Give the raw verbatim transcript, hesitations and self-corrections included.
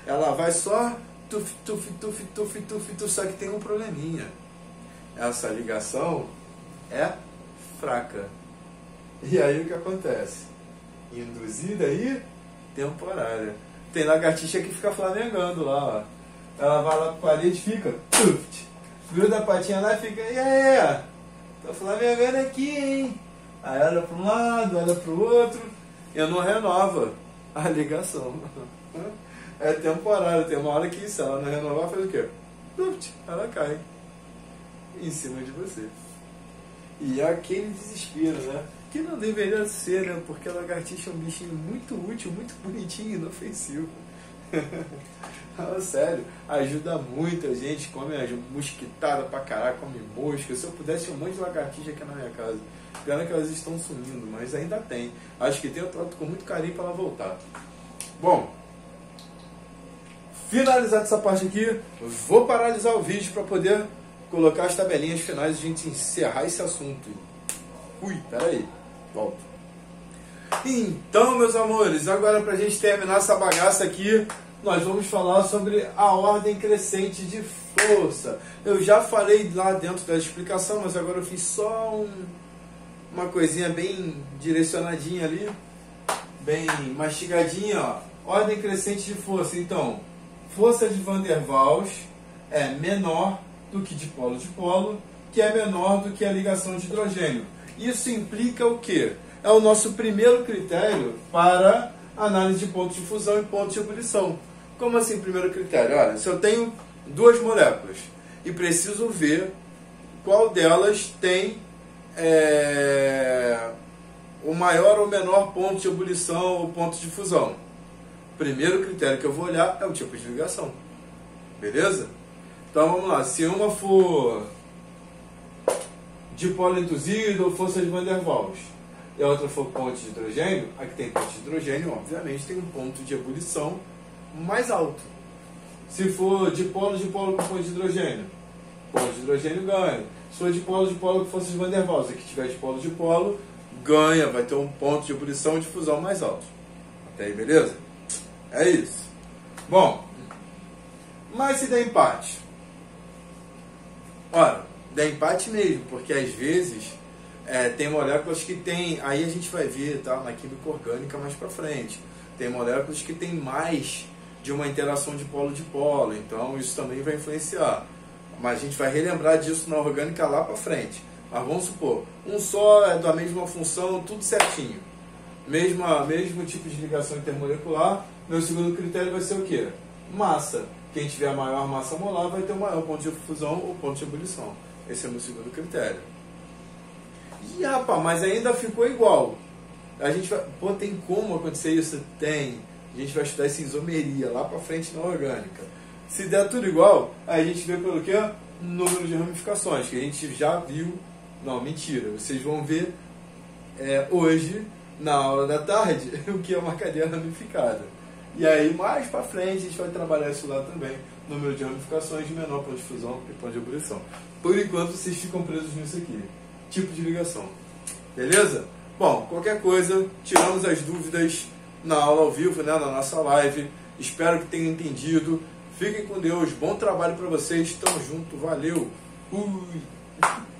ela vai só tuf, tuf, tuf, tuf, tuf, tuf, só que tem um probleminha. Essa ligação é fraca. E aí o que acontece? Induzida aí, temporária. Tem lagartixa que fica flamengando lá, ó. Ela vai lá pra parede e fica, tuf, gruda a patinha lá e fica, e aí, tô flamengando aqui, hein? Aí olha para um lado, olha para o outro, e não renova a ligação. É temporário, tem uma hora que se ela não renovar, faz o quê? Ela cai em cima de você. E é aquele desespero, né? Que não deveria ser, né? Porque a lagartixa é um bichinho muito útil, muito bonitinho e inofensivo. Ah, sério, ajuda muito a gente, come as mosquitadas pra caralho, come mosca. Se eu pudesse, um monte de lagartixa aqui na minha casa. Pena que elas estão sumindo, mas ainda tem. Acho que tem, eu trato com muito carinho para ela voltar. Bom, finalizado essa parte aqui, vou paralisar o vídeo para poder colocar as tabelinhas finais e a gente encerrar esse assunto. Ui, peraí, volto. Então, meus amores, agora pra gente terminar essa bagaça aqui, nós vamos falar sobre a ordem crescente de força. Eu já falei lá dentro da explicação, mas agora eu fiz só um, uma coisinha bem direcionadinha ali, bem mastigadinha, ó. Ordem crescente de força. Então, força de Van der Waals é menor do que dipolo dipolo, que é menor do que a ligação de hidrogênio. Isso implica o quê? É o nosso primeiro critério para análise de pontos de fusão e pontos de ebulição. Como assim, primeiro critério? Olha, se eu tenho duas moléculas e preciso ver qual delas tem é, o maior ou menor ponto de ebulição ou ponto de fusão. O primeiro critério que eu vou olhar é o tipo de ligação. Beleza? Então vamos lá. Se uma for dipolo induzido ou força de Van der Waals e a outra for ponto de hidrogênio, a que tem ponto de hidrogênio, obviamente, tem um ponto de ebulição mais alto. Se for dipolo dipolo com ponto de hidrogênio, ponto de hidrogênio ganha. Se for dipolo dipolo com força de Van der Waals, a que tiver dipolo dipolo ganha, vai ter um ponto de ebulição e de fusão mais alto. Até aí, beleza? É isso. Bom, mas se der empate? Ora, dá empate mesmo, porque às vezes é, tem moléculas que tem, aí a gente vai ver, tá, na química orgânica mais pra frente, tem moléculas que tem mais de uma interação de polo-dipolo, então isso também vai influenciar, mas a gente vai relembrar disso na orgânica lá pra frente. Mas vamos supor, um só é da mesma função, tudo certinho, mesma, mesmo tipo de ligação intermolecular. Meu segundo critério vai ser o quê? Massa. Quem tiver a maior massa molar vai ter o maior ponto de fusão ou ponto de ebulição. Esse é o meu segundo critério. E rapaz, mas ainda ficou igual. A gente vai, pô, tem como acontecer isso? Tem. A gente vai estudar essa isomeria lá pra frente na orgânica. Se der tudo igual, aí a gente vê pelo quê? Número de ramificações, que a gente já viu. Não, mentira. Vocês vão ver é, hoje, na aula da tarde, o que é uma cadeia ramificada. E aí, mais pra frente, a gente vai trabalhar isso lá também. Número de ramificações de menor ponto de fusão e ponto de ebulição. Por enquanto, vocês ficam presos nisso aqui. Tipo de ligação. Beleza? Bom, qualquer coisa, tiramos as dúvidas na aula ao vivo, né, na nossa live. Espero que tenham entendido. Fiquem com Deus. Bom trabalho pra vocês. Tamo junto. Valeu. Fui.